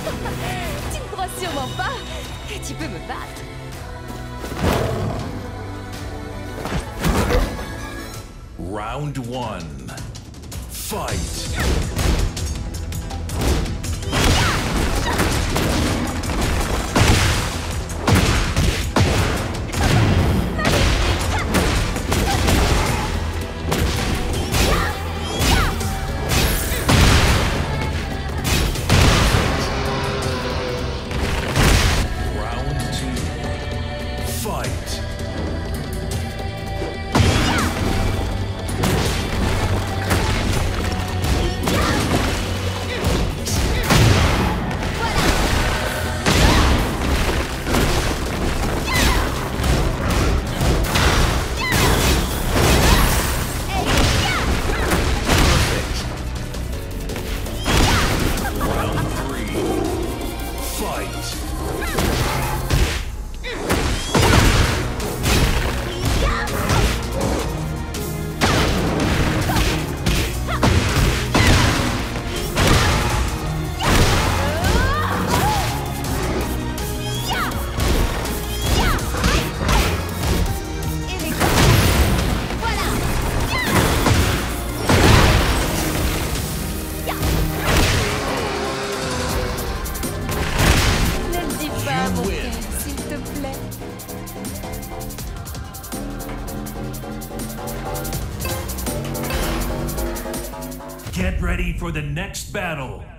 Tu ne crois sûrement pas que tu peux me battre. Round 1. Fight! S'il te plaît. Get ready for the next battle.